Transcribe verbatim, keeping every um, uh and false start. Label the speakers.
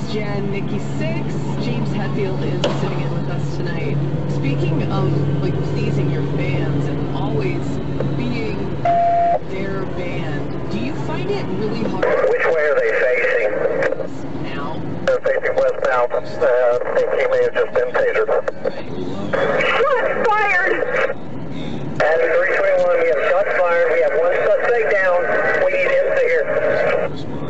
Speaker 1: Jen, Nikki six. James Hetfield is sitting in with us tonight. Speaking of, like, pleasing your fans and always being their band, do you find it really hard?
Speaker 2: Which way are they facing?
Speaker 1: Now?
Speaker 2: They're facing westbound. Uh, I think he may have just been tasered. Shots fired! At three twenty-one, we have shots fired. We have one suspect down. We need him to here.